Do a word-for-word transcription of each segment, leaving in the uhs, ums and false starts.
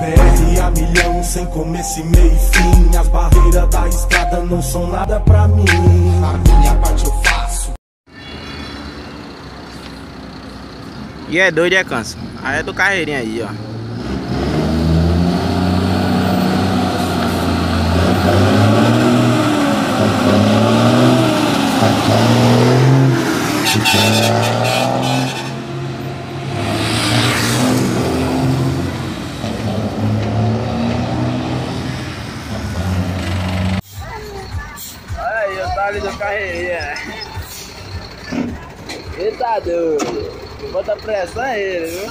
B R a milhão, sem começo e meio e fim. As barreiras da estrada não são nada pra mim. A minha parte eu faço. E é doido, é cansa. Aí é do carreirinho aí, ó. Olha aí, eu tá ali do carreirinha. Ele tá doido. Bota pressão ele, viu?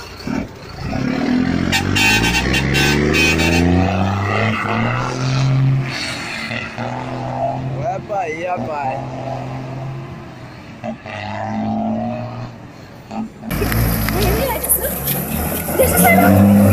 Vai pra aí, rapaz. Deixa eu sair.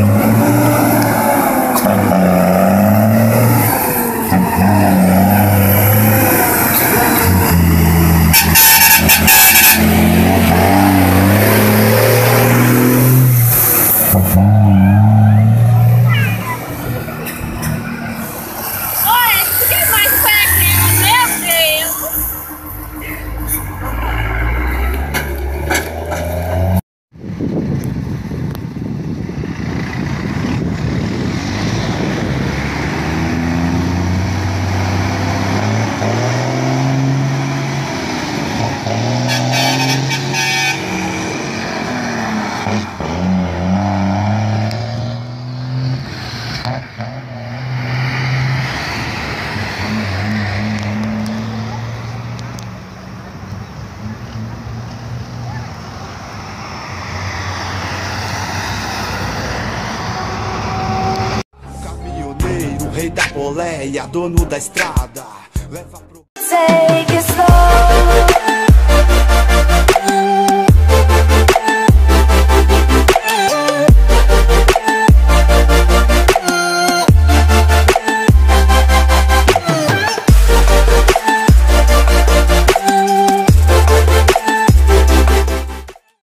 Rei da boleia, dono da estrada, leva pro... Take it slow.